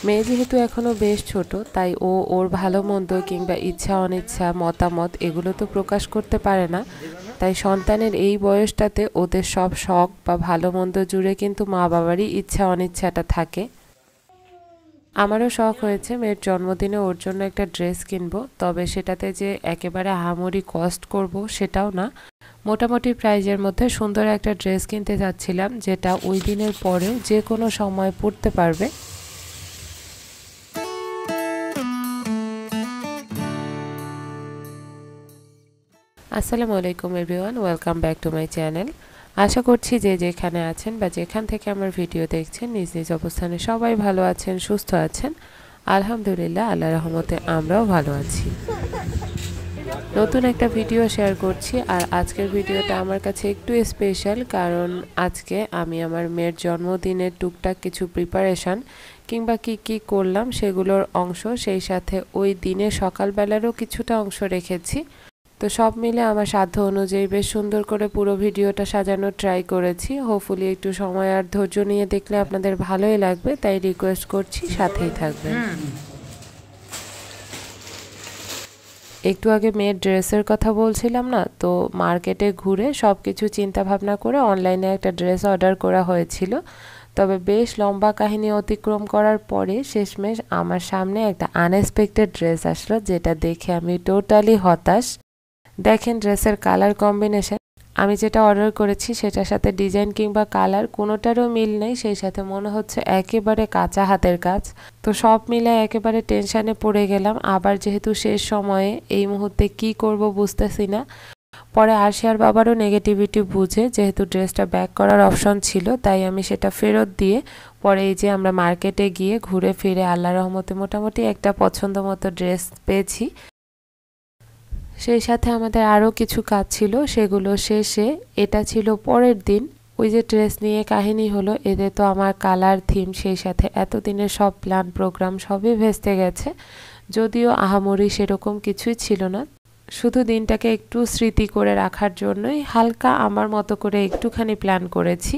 মেয়ে যেহেতু এখনও বেশ ছোট, তাই ও ওর ভালো মন্দ কিংবা ইচ্ছা অনিচ্ছা মতামত এগুলো তো প্রকাশ করতে পারে না। তাই সন্তানের এই বয়সটাতে ওদের সব শখ বা ভালো মন্দ জুড়ে কিন্তু মা বাবারই ইচ্ছা অনিচ্ছাটা থাকে। আমারও শখ হয়েছে মেয়ের জন্মদিনে ওর জন্য একটা ড্রেস কিনবো, তবে সেটাতে যে একেবারে আহামরি কস্ট করব সেটাও না। মোটামুটি প্রাইজের মধ্যে সুন্দর একটা ড্রেস কিনতে যাচ্ছিলাম, যেটা ওই দিনের পরেও যে কোনো সময় পরতে পারবে। আসসালামু আলাইকুম everyone, welcome back to my channel. আশা করছি যে যেখানে আছেন বা যেখান থেকে আমার ভিডিও দেখছেন নিজ নিজ অবস্থানে সবাই ভালো আছেন, সুস্থ আছেন। আলহামদুলিল্লাহ, আল্লাহর রহমতে আমরাও ভালো আছি। নতুন একটা ভিডিও শেয়ার করছি, আর আজকের ভিডিওটা আমার কাছে একটু স্পেশাল, কারণ আজকে আমি আমার মেয়ের জন্মদিনের টুকটাক কিছু প্রিপারেশন কিংবা কি করলাম সেগুলোর অংশ, সেই সাথে ওই দিনে সকালবেলারও কিছুটা অংশ রেখেছি। তো সব মিলে আমার সাধ্য অনুযায়ী বেশ সুন্দর করে পুরো ভিডিওটা সাজানোর ট্রাই করেছি। হোপফুলি একটু সময় আর ধৈর্য নিয়ে দেখলে আপনাদের ভালোই লাগবে, তাই রিকোয়েস্ট করছি সাথেই থাকবেন। একটু আগে মেয়ের ড্রেসের কথা বলছিলাম না, তো মার্কেটে ঘুরে সব কিছু চিন্তা ভাবনা করে অনলাইনে একটা ড্রেস অর্ডার করা হয়েছিল। তবে বেশ লম্বা কাহিনী অতিক্রম করার পরে শেষমেশ আমার সামনে একটা আনএক্সপেক্টেড ড্রেস আসলো, যেটা দেখে আমি টোটালি হতাশ। দেখেন ড্রেসের কালার কম্বিনেশন, আমি যেটা অর্ডার করেছি সেটার সাথে ডিজাইন কিংবা কালার কোনোটারও মিল নেই, সেই সাথে মনে হচ্ছে একেবারে কাঁচা হাতের কাজ। তো সব মিলে একেবারে টেনশানে পড়ে গেলাম। আবার যেহেতু শেষ সময়ে এই মুহূর্তে কি করব বুঝতেছি না। পরে আরশিয়ার বাবারও নেগেটিভিটি বুঝে যেহেতু ড্রেসটা ব্যাক করার অপশন ছিল, তাই আমি সেটা ফেরত দিয়ে পরে এই যে আমরা মার্কেটে গিয়ে ঘুরে ফিরে আল্লাহর রহমতে মোটামুটি একটা পছন্দ মতো ড্রেস পেয়েছি। সেই সাথে আমাদের আরও কিছু কাজ ছিল, সেগুলো শেষে এটা ছিল পরের দিন। ওই যে ড্রেস নিয়ে কাহিনী হলো, এতে তো আমার কালার থিম সেই সাথে এতদিনের সব প্ল্যান প্রোগ্রাম সবই ভেস্তে গেছে। যদিও আহামরি সেরকম কিছুই ছিল না, শুধু দিনটাকে একটু স্মৃতি করে রাখার জন্যই হালকা আমার মতো করে একটুখানি প্ল্যান করেছি।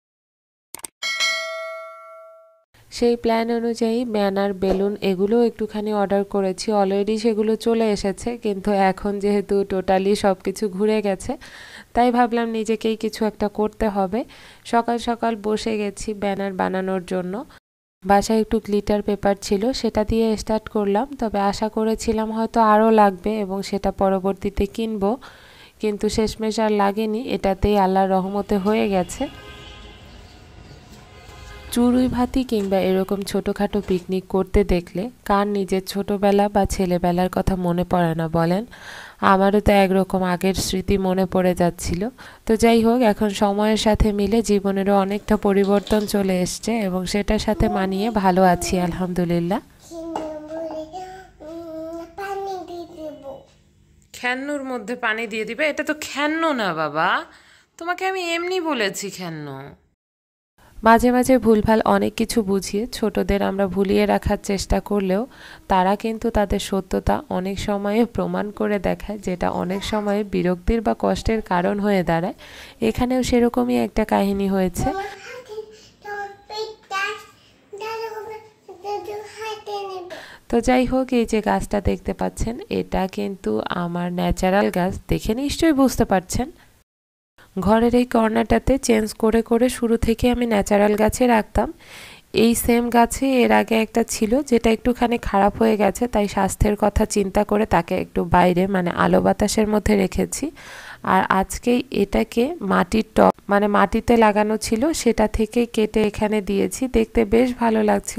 সেই প্ল্যান অনুযায়ী ব্যানার, বেলুন এগুলো একটুখানি অর্ডার করেছি, অলরেডি সেগুলো চলে এসেছে, কিন্তু এখন যেহেতু টোটালি সব কিছু ঘুরে গেছে, তাই ভাবলাম নিজেকেই কিছু একটা করতে হবে। সকাল সকাল বসে গেছি ব্যানার বানানোর জন্য। বাসায় একটু গ্লিটার পেপার ছিল, সেটা দিয়ে স্টার্ট করলাম, তবে আশা করেছিলাম হয়তো আরও লাগবে এবং সেটা পরবর্তীতে কিনবো, কিন্তু শেষমেশ আর লাগেনি, এটাতেই আল্লাহর রহমতে হয়ে গেছে। চুরুই ভাতি কিংবা এরকম ছোটোখাটো পিকনিক করতে দেখলে কার নিজের ছোটোবেলা বা ছেলেবেলার কথা মনে পড়ে না বলেন? আমারও তো একরকম আগের স্মৃতি মনে পড়ে যাচ্ছিল। তো যাই হোক, এখন সময়ের সাথে মিলে জীবনেরও অনেকটা পরিবর্তন চলে এসছে এবং সেটার সাথে মানিয়ে ভালো আছি আলহামদুলিল্লাহ। খ্যান্নুর মধ্যে পানি দিয়ে দিবে? এটা তো খ্যান্নু না বাবা, তোমাকে আমি এমনি বলেছি খ্যান্নু। মাঝে মাঝে ভুলভাল অনেক কিছু বুঝিয়ে ছোটদের আমরা ভুলিয়ে রাখার চেষ্টা করলেও তারা কিন্তু তাদের সত্যতা অনেক সময়ে প্রমাণ করে দেখায়, যেটা অনেক সময়ে বিরক্তির বা কষ্টের কারণ হয়ে দাঁড়ায়। এখানেও সেরকমই একটা কাহিনী হয়েছে। তো যাই হোক, এই যে গাছটা দেখতে পাচ্ছেন এটা কিন্তু আমার ন্যাচারাল গাছ, দেখে নিশ্চয়ই বুঝতে পারছেন। ঘরের এই কর্নারটাতে চেঞ্জ করে করে শুরু থেকে আমি ন্যাচারাল গাছে রাখতাম। এই সেম গাছে এর আগে একটা ছিল যেটা একটুখানি খারাপ হয়ে গেছে, তাই স্বাস্থ্যের কথা চিন্তা করে তাকে একটু বাইরে মানে আলো বাতাসের মধ্যে রেখেছি। আর আজকেই এটাকে মাটির টব মানে মাটিতে লাগানো ছিল, সেটা থেকে কেটে এখানে দিয়েছি, দেখতে বেশ ভালো লাগছিল।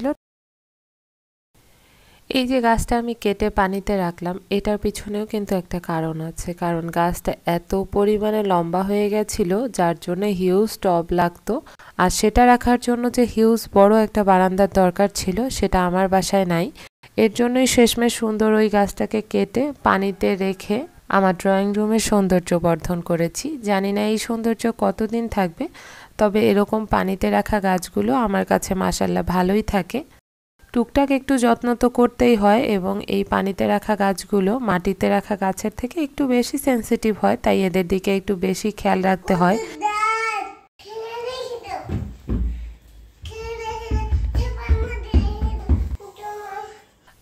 এই যে গাছটা আমি কেটে পানিতে রাখলাম, এটার পিছনেও কিন্তু একটা কারণ আছে, কারণ গাছটা এত পরিমাণে লম্বা হয়ে গেছিল যার জন্য হিউজ টব লাগতো। আর সেটা রাখার জন্য যে হিউজ বড় একটা বারান্দার দরকার ছিল, সেটা আমার বাসায় নাই। এর জন্যই শেষমেশ সুন্দর ওই গাছটাকে কেটে পানিতে রেখে আমার ড্রয়িং রুমের সৌন্দর্য বর্ধন করেছি। জানি না এই সৌন্দর্য কতদিন থাকবে, তবে এরকম পানিতে রাখা গাছগুলো আমার কাছে মাশাআল্লাহ ভালোই থাকে। টুকটাক একটু যত্ন তো করতেই হয়, এবং এই পানিতে রাখা গাছগুলো মাটিতে রাখা গাছের থেকে একটু বেশি সেনসিটিভ হয়, তাই এদের দিকে একটু বেশি খেয়াল রাখতে হয়।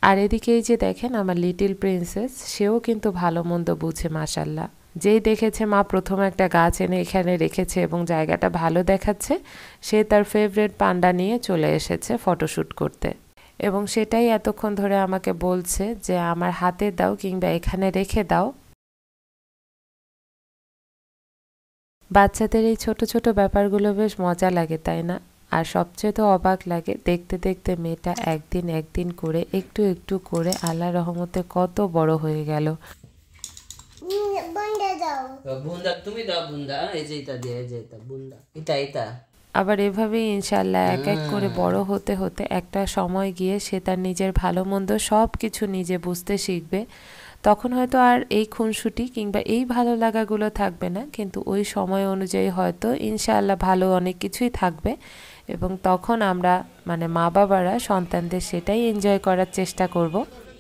আর এদিকে এই যে দেখেন আমার লিটল প্রিন্সেস, সেও কিন্তু ভালো মন্দ বুঝে মাশাল্লাহ। যেই দেখেছে মা প্রথম একটা গাছ এনে এখানে রেখেছে এবং জায়গাটা ভালো দেখাচ্ছে, সে তার ফেভারিট পান্ডা নিয়ে চলে এসেছে ফটোশ্যুট করতে। এবং সেটাই এতক্ষণ ধরে আমাকে বলছে যে আমার হাতে দাও কিংবা এখানে রেখে দাও। বাচ্চাদের এই ছোট ছোট ব্যাপারগুলো বেশ মজা লাগে, তাই না? আর সবচেয়ে তো অবাক লাগে দেখতে দেখতে মেয়েটা একদিন একদিন করে একটু একটু করে আল্লাহর রহমতে কত বড় হয়ে গেল। আবার এভাবেই ইনশাল্লাহ এক এক করে বড় হতে হতে একটা সময় গিয়ে সে তার নিজের ভালো মন্দ সব কিছু নিজে বুঝতে শিখবে। তখন হয়তো আর এই খুনসুটি কিংবা এই ভালো লাগাগুলো থাকবে না, কিন্তু ওই সময় অনুযায়ী হয়তো ইনশাআল্লাহ ভালো অনেক কিছুই থাকবে। এবং তখন আমরা মানে মা বাবারা সন্তানদের সেটাই এনজয় করার চেষ্টা করব।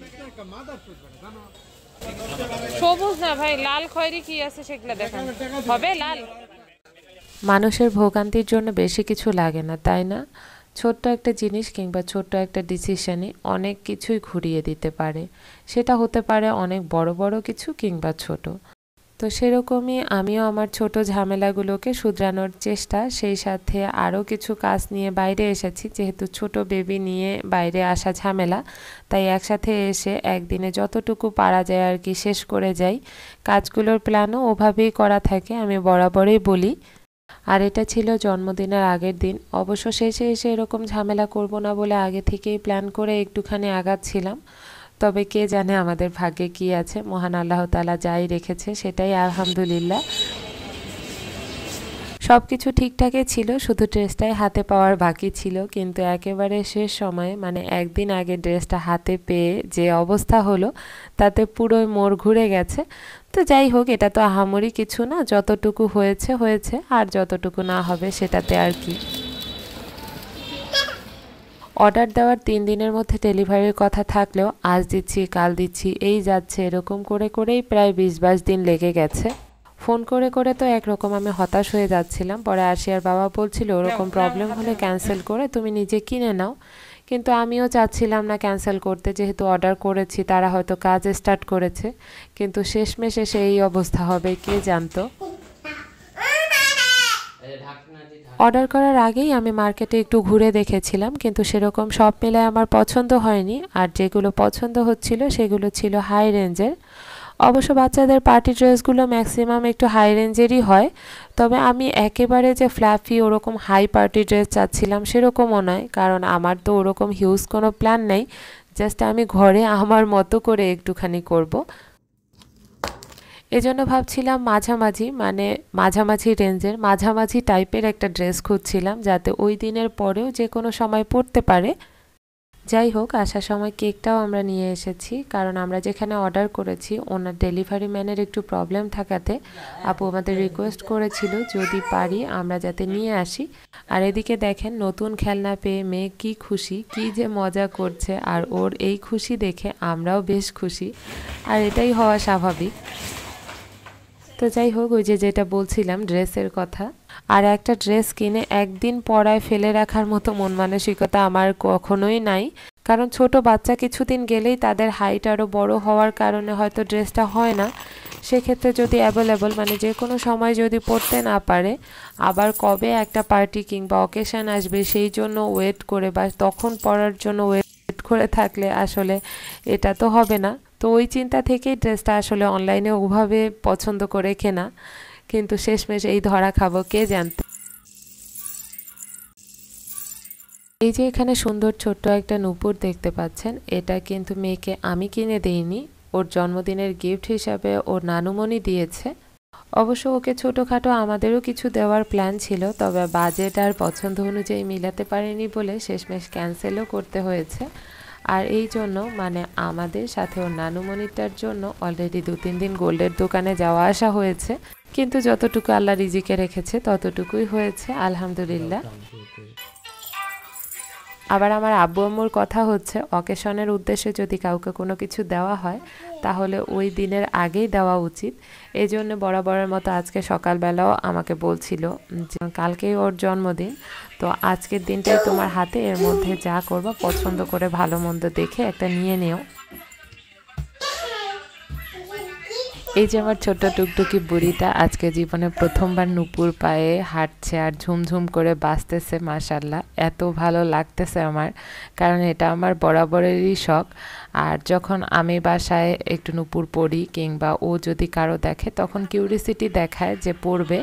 সবুজ না ভাই, লাল খয়েরি কি আছে সেগুলো দেখান হবে। লাল মানুষের ভোগান্তির জন্য বেশি কিছু লাগে না, তাই না? ছোট্ট একটা জিনিস কিংবা ছোট্ট একটা ডিসিশনই অনেক কিছুই ঘুরিয়ে দিতে পারে। সেটা হতে পারে অনেক বড় বড় কিছু কিংবা ছোট। তো সেরকমই আমিও আমার ছোট ঝামেলাগুলোকে শুধরানোর চেষ্টা, সেই সাথে আরও কিছু কাজ নিয়ে বাইরে এসেছি। যেহেতু ছোট বেবি নিয়ে বাইরে আসা ঝামেলা, তাই একসাথে এসে একদিনে যতটুকু পারা যায় আর কি শেষ করে যাই। কাজগুলোর প্ল্যানও ওভাবেই করা থাকে, আমি বরাবরই বলি। আর এটা ছিল জন্মদিনের আগের দিন। অবশ্য শেষে এসে এরকম ঝামেলা করব না বলে আগে থেকেই প্ল্যান করে একটুখানি আগাচ্ছিলাম। তবে কে জানে আমাদের ভাগ্যে কি আছে, মহান আল্লাহ তাআলা যাই রেখেছে সেটাই আলহামদুলিল্লাহ। সব কিছু ঠিকঠাকই ছিল, শুধু ড্রেসটাই হাতে পাওয়ার বাকি ছিল। কিন্তু একেবারে শেষ সময়ে মানে একদিন আগে ড্রেসটা হাতে পেয়ে যে অবস্থা হলো, তাতে পুরোই মোড় ঘুরে গেছে। তো যাই হোক, এটা তো আহামরি কিছু না, যতটুকু হয়েছে হয়েছে, আর যতটুকু না হবে সেটাতে আর কি। অর্ডার দেওয়ার 3 দিনের মধ্যে ডেলিভারির কথা থাকলেও আজ দিচ্ছি কাল দিচ্ছি এই যাচ্ছে, এরকম করে করেই প্রায় 20-22 দিন লেগে গেছে। ফোন করে করে তো একরকম আমি হতাশ হয়ে যাচ্ছিলাম। পরে আরশিয়ার বাবা বলছিল ওরকম প্রবলেম হলে ক্যান্সেল করে তুমি নিজে কিনে নাও। কিন্তু আমিও চাচ্ছিলাম না ক্যান্সেল করতে, যেহেতু অর্ডার করেছি, তারা হয়তো কাজ স্টার্ট করেছে। কিন্তু শেষমেশ এসে এই অবস্থা হবে কে জানতো। অর্ডার করার আগেই আমি মার্কেটে একটু ঘুরে দেখেছিলাম, কিন্তু সেরকম সব মিলায় আমার পছন্দ হয়নি। আর যেগুলো পছন্দ হচ্ছিল সেগুলো ছিল হাই রেঞ্জের। অবশ্য বাচ্চাদের পার্টি ড্রেসগুলো ম্যাক্সিমাম একটু হাই রেঞ্জেরই হয়। তবে আমি একেবারে যে ফ্লাফি ওরকম হাই পার্টি ড্রেস চাচ্ছিলাম সেরকমও নয়, কারণ আমার তো ওরকম হিউজ কোনো প্ল্যান নেই। জাস্ট আমি ঘরে আমার মতো করে একটুখানি করব। এজন্য ভাবছিলাম মাঝামাঝি, মানে মাঝামাঝি রেঞ্জের মাঝামাঝি টাইপের একটা ড্রেস খুঁজছিলাম, যাতে ওই দিনের পরেও যে কোনো সময় পরতে পারে। যাই হোক, আসার সময় কেকটাও আমরা নিয়ে এসেছি, কারণ আমরা যেখানে অর্ডার করেছি ওনার ডেলিভারি ম্যানের একটু প্রবলেম থাকাতে আপু আমাদের রিকোয়েস্ট করেছিল যদি পারি আমরা যাতে নিয়ে আসি। আর এদিকে দেখেন নতুন খেলনা পেয়ে মেয়ে কি খুশি, কি যে মজা করছে। আর ওর এই খুশি দেখে আমরাও বেশ খুশি, আর এটাই হওয়া স্বাভাবিক। তো যাই হোক, ওই যে যেটা বলছিলাম ড্রেসের কথা, আর একটা ড্রেস কিনে একদিন পরায় ফেলে রাখার মতো মন মানসিকতা আমার কখনোই নাই। কারণ ছোট বাচ্চা কিছুদিন গেলেই তাদের হাইট আরও বড় হওয়ার কারণে হয়তো ড্রেসটা হয় না। সেক্ষেত্রে যদি অ্যাভেলেবল মানে যে কোনো সময় যদি পরতে না পারে, আবার কবে একটা পার্টি কিংবা অকেশন আসবে সেই জন্য ওয়েট করে বা তখন পরার জন্য ওয়েট করে থাকলে আসলে এটা তো হবে না। তো ওই চিন্তা থেকেই ড্রেসটা আসলে অনলাইনে ওভাবে পছন্দ করে কেনা, কিন্তু শেষমেশ এই ধরা খাবো কে জানতো। এই যে এখানে সুন্দর ছোট্ট একটা নূপুর দেখতে পাচ্ছেন, এটা কিন্তু মেয়েকে আমি কিনে দেইনি, ওর জন্মদিনের গিফট হিসাবে ওর নানুমণি দিয়েছে। অবশ্য ওকে ছোটোখাটো আমাদেরও কিছু দেওয়ার প্ল্যান ছিল, তবে বাজেট আর পছন্দ অনুযায়ী মিলাতে পারিনি বলে শেষমেশ ক্যান্সেলও করতে হয়েছে। আর এই জন্য মানে আমাদের সাথে ওর নানুমণিটার জন্য অলরেডি 2-3 দিন গোল্ডের দোকানে যাওয়া আসা হয়েছে, কিন্তু যতটুকু আল্লাহ রিজিকে রেখেছে ততটুকুই হয়েছে আলহামদুলিল্লাহ। আবার আমার আব্বু আম্মুর কথা হচ্ছে অকেশনের উদ্দেশ্যে যদি কাউকে কোনো কিছু দেওয়া হয় তাহলে ওই দিনের আগেই দেওয়া উচিত। এই জন্য বরাবরের মতো আজকে সকালবেলাও আমাকে বলছিল যে কালকেই ওর জন্মদিন, তো আজকের দিনটাই তোমার হাতে, এর মধ্যে যা করবা পছন্দ করে ভালো মন্দ দেখে একটা নিয়ে নিও। এই যে আমার ছোট্ট টুকটুকি বুড়িটা আজকে জীবনে প্রথমবার নুপুর পায়ে হাঁটছে আর ঝুমঝুম করে বাজতেছে, মাশাল্লাহ এত ভালো লাগতেছে আমার, কারণ এটা আমার বরাবরেরই শখ। আর যখন আমি বাসায় একটু নুপুর পরি কিংবা ও যদি কারো দেখে তখন কিউরিসিটি দেখায় যে পড়বে।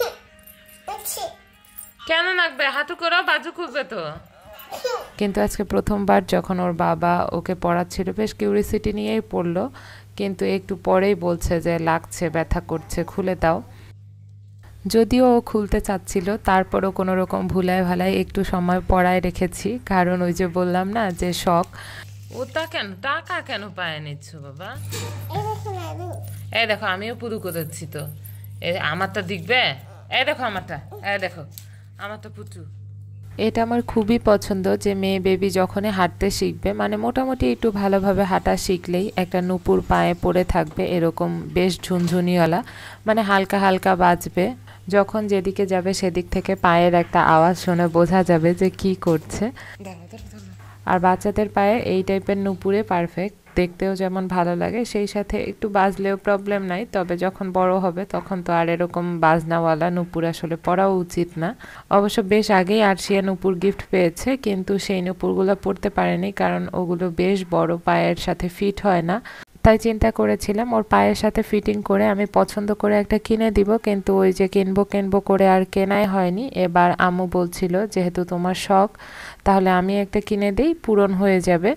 কেন নাকবে, হাঁটু করো, বাজু খুঁজবে তো। কিন্তু আজকে প্রথমবার যখন ওর বাবা ওকে পড়াচ্ছিল বেশ কিউরিসিটি নিয়েই পড়লো, কিন্তু একটু পরেই বলছে যে লাগছে, ব্যথা করছে, খুলে দাও। যদিও ও খুলতে চাচ্ছিল তারপরও কোনো রকম ভুলায় ভালায় একটু সময় পড়ায় রেখেছি, কারণ ওই যে বললাম না যে শখ। ওটা কেন টাকা কেন পায়ে নিচ্ছ বাবা? এই দেখো আমিও পুরু করেছি তো, আমারটা দেখবে, এই দেখো আমারটা, এই দেখো আমারটা পুচু। এটা আমার খুবই পছন্দ যে মেয়ে বেবি যখনই হাঁটতে শিখবে, মানে মোটামুটি একটু ভালোভাবে হাঁটা শিখলেই একটা নুপুর পায়ে পড়ে থাকবে এরকম বেশ ঝুনঝুনিওয়ালা, মানে হালকা হালকা বাজবে, যখন যেদিকে যাবে সেদিক থেকে পায়ের একটা আওয়াজ শুনে বোঝা যাবে যে কি করছে। আর বাচ্চাদের পায়ে এই টাইপের নুপুরে পারফেক্ট, দেখতেও যেমন ভালো লাগে সেই সাথে একটু বাজলেও প্রবলেম নাই, তবে যখন বড় হবে তখন তো আর এরকম বাজনাওয়ালা নুপুর আসলে পরাও উচিত না। অবশ্য বেশ আগেই আরশিয়া নুপুর গিফট পেয়েছে, কিন্তু সেই নুপুরগুলো পরতে পারেনি কারণ ওগুলো বেশ বড়, পায়ের সাথে ফিট হয় না। তাই চিন্তা করেছিলাম ওর পায়ের সাথে ফিটিং করে আমি পছন্দ করে একটা কিনে দিব, কিন্তু ওই যে কিনবো কিনবো করে আর কেনাই হয়নি। এবার আম্মু বলছিল যেহেতু তোমার শখ তাহলে আমি একটা কিনে দেই, পূরণ হয়ে যাবে।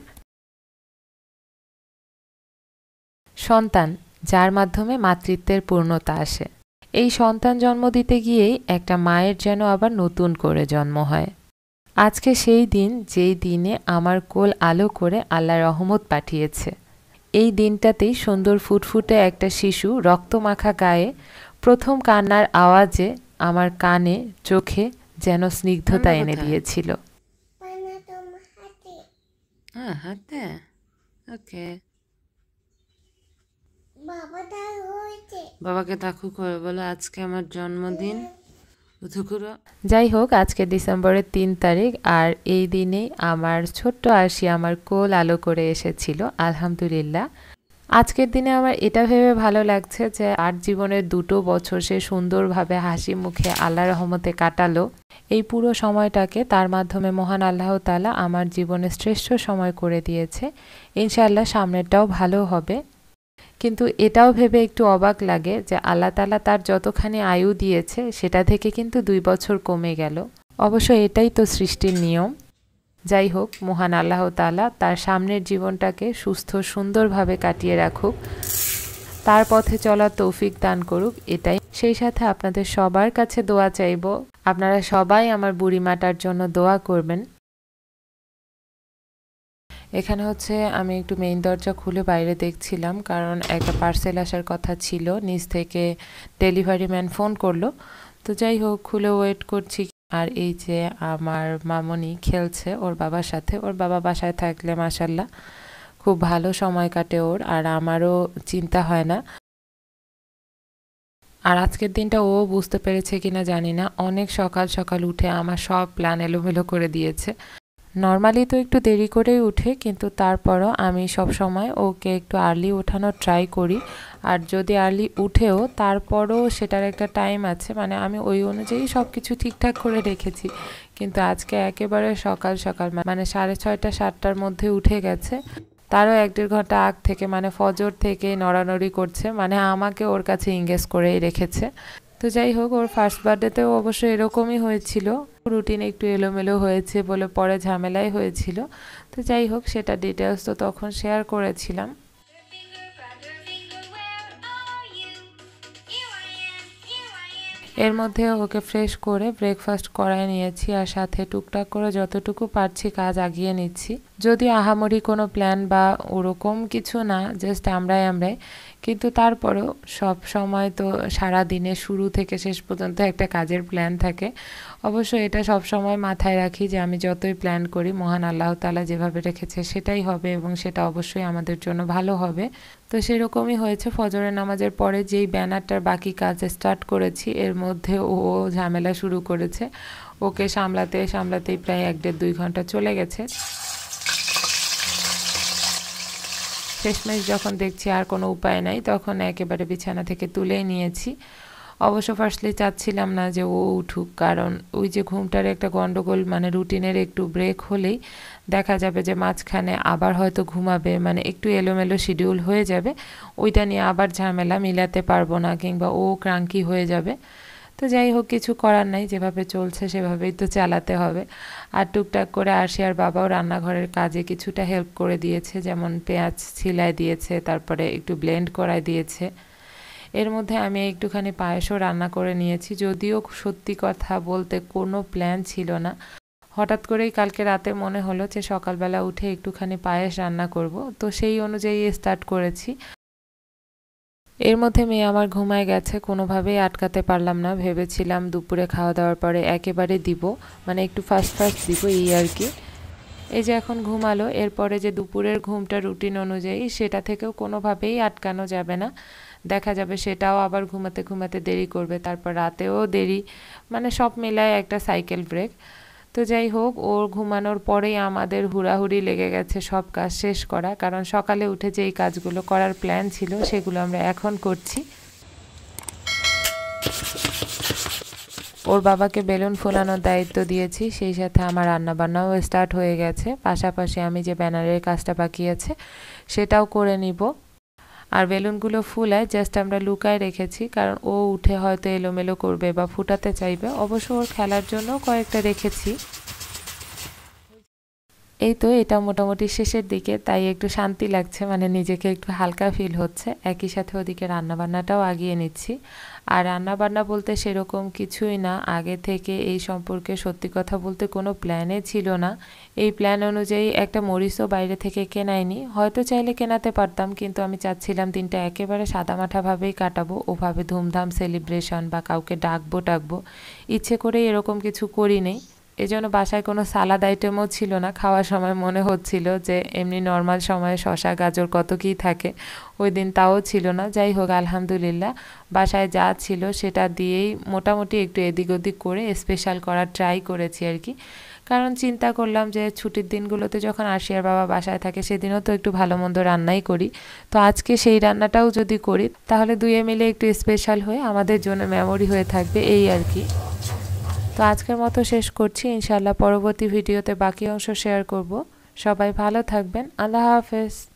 সন্তান যার মাধ্যমে মাতৃত্বের পূর্ণতা আসে, এই সন্তান জন্ম দিতে গিয়েই একটা মায়ের যেন আবার নতুন করে জন্ম হয়। আজকে সেই দিন যেই দিনে আমার কোল আলো করে আল্লাহ রহমত পাঠিয়েছে। এই দিনটাতেই সুন্দর ফুটফুটে একটা শিশু রক্তমাখা গায়ে প্রথম কান্নার আওয়াজে আমার কানে চোখে যেন স্নিগ্ধতা এনে দিয়েছিল। হাতে ওকে, বাবাকে তাকু করে বলো আজকে আমার জন্মদিন। যাই হোক, আজকে ডিসেম্বরের ৩ তারিখ, আর এই দিনেই আমার ছোট্ট আরশি আমার কোল আলো করে এসেছিল, আলহামদুলিল্লাহ। আজকের দিনে আমার এটা ভেবে ভালো লাগছে যে আর জীবনের ২ বছর সে সুন্দরভাবে হাসি মুখে আল্লাহ রহমতে কাটালো। এই পুরো সময়টাকে তার মাধ্যমে মহান আল্লাহ তাআলা আমার জীবনে শ্রেষ্ঠ সময় করে দিয়েছে। ইনশাআল্লাহ সামনেরটাও ভালো হবে। কিন্তু এটাও ভেবে একটু অবাক লাগে যে আল্লাহ তাআলা তার যতখানি আয়ু দিয়েছে সেটা থেকে কিন্তু ২ বছর কমে গেল। অবশ্য এটাই তো সৃষ্টির নিয়ম। যাই হোক, মহান আল্লাহ তাআলা তার সামনের জীবনটাকে সুস্থ সুন্দরভাবে কাটিয়ে রাখুক, তার পথে চলার তৌফিক দান করুক, এটাই। সেই সাথে আপনাদের সবার কাছে দোয়া চাইব, আপনারা সবাই আমার বুড়িমাটার জন্য দোয়া করবেন। এখানে হচ্ছে আমি একটু মেইন দরজা খুলে বাইরে দেখছিলাম, কারণ একটা পার্সেল আসার কথা ছিল, নিচ থেকে ডেলিভারি ম্যান ফোন করলো। তো যাই হোক, খুলে ওয়েট করছি। আর এই যে আমার মামনি খেলছে ওর বাবার সাথে, ওর বাবা বাসায় থাকলে মাশাল্লাহ খুব ভালো সময় কাটে ওর, আর আমারও চিন্তা হয় না। আর আজকের দিনটা ও বুঝতে পেরেছে কিনা জানি না, অনেক সকাল সকাল উঠে আমার সব প্ল্যান এলোমেলো করে দিয়েছে। নর্মালি তো একটু দেরি করেই উঠে, কিন্তু তারপরও আমি সব সময় ওকে একটু আর্লি ওঠানোর ট্রাই করি। আর যদি আর্লি উঠেও তারপরও সেটার একটা টাইম আছে, মানে আমি ওই অনুযায়ী সব কিছু ঠিকঠাক করে রেখেছি। কিন্তু আজকে একেবারে সকাল সকাল, মানে 6:30 7টার মধ্যে উঠে গেছে, তারও 1-1.5 ঘন্টা আগ থেকে, মানে ফজর থেকে নড়ানড়ি করছে, মানে আমাকে ওর কাছে ইংগেজ করেই রেখেছে। তো যাই হোক, ওর ফার্স্ট বার্থডেতেও অবশ্য এরকমই হয়েছিল, রুটিন একটু এলোমেলো হয়েছে বলে পরে ঝামেলাই হয়েছিল। তো যাই হোক, সেটা ডিটেলস তো তখন শেয়ার করেছিলাম। এর মধ্যে ওকে ফ্রেশ করে ব্রেকফাস্ট করায় নিয়েছি আর সাথে টুকটাক করে যতটুকু পারছি কাজ আগিয়ে নিচ্ছি। যদিও আহামরি কোনো প্ল্যান বা ওরকম কিছু না, জাস্ট আমরাই কিন্তু তারপরেও সব সময় তো সারা দিনে শুরু থেকে শেষ পর্যন্ত একটা কাজের প্ল্যান থাকে। অবশ্য এটা সব সময় মাথায় রাখি যে আমি যতই প্ল্যান করি মহান আল্লাহ তাআলা যেভাবে রেখেছে সেটাই হবে এবং সেটা অবশ্যই আমাদের জন্য ভালো হবে। তো সেরকমই হয়েছে। ফজরের নামাজের পরে যেই ব্যানারটার বাকি কাজ স্টার্ট করেছি এর মধ্যে ও ঝামেলা শুরু করেছে। ওকে সামলাতেই প্রায় 1.5-2 ঘন্টা চলে গেছে। শেষমেশ যখন দেখছি আর কোনো উপায় নাই তখন একেবারে বিছানা থেকে তুলেই নিয়েছি। অবশ্য ফার্স্টলি চাচ্ছিলাম না যে ও উঠুক, কারণ ওই যে ঘুমটার একটা গন্ডগোল, মানে রুটিনের একটু ব্রেক হলেই দেখা যাবে যে মাঝখানে আবার হয়তো ঘুমাবে, মানে একটু এলোমেলো শিডিউল হয়ে যাবে। ওইটা নিয়ে আবার ঝামেলা, মিলাতে পারবো না কিংবা ও ক্রাঙ্কি হয়ে যাবে। তো যাই হোক, কিছু করার নাই, যেভাবে চলছে সেভাবেই তো চালাতে হবে। আর টুকটাক করে আরশিয়ার বাবাও রান্নাঘরের কাজে কিছুটা হেল্প করে দিয়েছে, যেমন পেঁয়াজ ছিলায় দিয়েছে, তারপরে একটু ব্লেন্ড করায় দিয়েছে। এর মধ্যে আমি একটুখানি পায়েসও রান্না করে নিয়েছি, যদিও সত্যি কথা বলতে কোনো প্ল্যান ছিল না। হঠাৎ করেই কালকে রাতে মনে হলো যে সকালবেলা উঠে একটুখানি পায়েস রান্না করব, তো সেই অনুযায়ী স্টার্ট করেছি। এর মধ্যে মেয়ে আমার ঘুমায় গেছে, কোনোভাবেই আটকাতে পারলাম না। ভেবেছিলাম দুপুরে খাওয়া দাওয়ার পরে একেবারে দিব, মানে একটু ফাস্ট দিব এই আর কি। এই যে এখন ঘুমালো, এরপরে যে দুপুরের ঘুমটা রুটিন অনুযায়ী সেটা থেকেও কোনোভাবেই আটকানো যাবে না। দেখা যাবে সেটাও আবার ঘুমাতে দেরি করবে, তারপর রাতেও দেরি, মানে সব মিলায় একটা সাইকেল ব্রেক। তো যাই হোক, ওর ঘুমানোর পরেই আমাদের হুড়াহুড়ি লেগে গেছে সব কাজ শেষ করা, কারণ সকালে উঠে যেই কাজগুলো করার প্ল্যান ছিল সেগুলো আমরা এখন করছি। ওর বাবাকে বেলুন ফোলানোর দায়িত্ব দিয়েছি, সেই সাথে আমার রান্নাবান্নাও স্টার্ট হয়ে গেছে। পাশাপাশি আমি যে ব্যানারের কাজটা বাকি আছে সেটাও করে নিব। আর বেলুনগুলো ফুলায় জাস্ট আমরা লুকায় রেখেছি, কারণ ও উঠে হয়তো এলোমেলো করবে বা ফুটাতে চাইবে। অবশ্য ওর খেলার জন্য কয়েকটা রেখেছি। এই তো এটা মোটামুটি শেষের দিকে, তাই একটু শান্তি লাগছে, মানে নিজেকে একটু হালকা ফিল হচ্ছে। একই সাথে ওদিকে রান্নাবান্নাটাও আগিয়ে নিচ্ছি। আর রান্নাবান্না বলতে সেরকম কিছুই না, আগে থেকে এই সম্পর্কে সত্যি কথা বলতে কোনো প্ল্যানে ছিল না। এই প্ল্যান অনুযায়ী একটা মরিচও বাইরে থেকে কেনাইনি, হয়তো চাইলে কেনাতে পারতাম, কিন্তু আমি চাচ্ছিলাম দিনটা একেবারে সাদামাঠাভাবেই কাটাবো, ওভাবে ধুমধাম সেলিব্রেশন বা কাউকে ডাকবো ইচ্ছে করে এরকম কিছু করি নেই। এজন্য বাসায় কোনো সালাদ আইটেমও ছিল না। খাওয়ার সময় মনে হচ্ছিল যে এমনি নর্মাল সময়ে শসা গাজর কত কী থাকে, ওই দিন তাও ছিল না। যাই হোক, আলহামদুলিল্লাহ বাসায় যা ছিল সেটা দিয়েই মোটামুটি একটু এদিক ওদিক করে স্পেশাল করার ট্রাই করেছি আর কি। কারণ চিন্তা করলাম যে ছুটির দিনগুলোতে যখন আরশিয়ার বাবা বাসায় থাকে সেদিনও তো একটু ভালো মন্দ রান্নাই করি, তো আজকে সেই রান্নাটাও যদি করি তাহলে দুয়ে মিলে একটু স্পেশাল হয়ে আমাদের জন্য মেমোরি হয়ে থাকবে, এই আর কি। তো আজকের মতো শেষ করছি, ইনশাআল্লাহ পরবর্তী ভিডিওতে বাকি অংশ শেয়ার করব। সবাই ভালো থাকবেন, আল্লাহ হাফেজ।